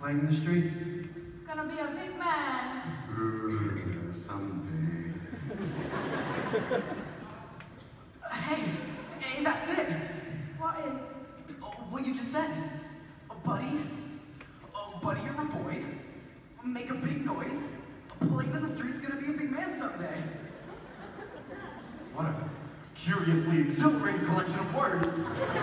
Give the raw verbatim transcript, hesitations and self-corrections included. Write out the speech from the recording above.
playing in the street? Gonna be a big man. Ooh, someday. Hey, hey, that's it. What is? Oh, what you just said. Oh, buddy. Oh, buddy, you're a boy. Make a big noise. Playing in the street's gonna be a big man someday. What a curiously exhilarating collection of words.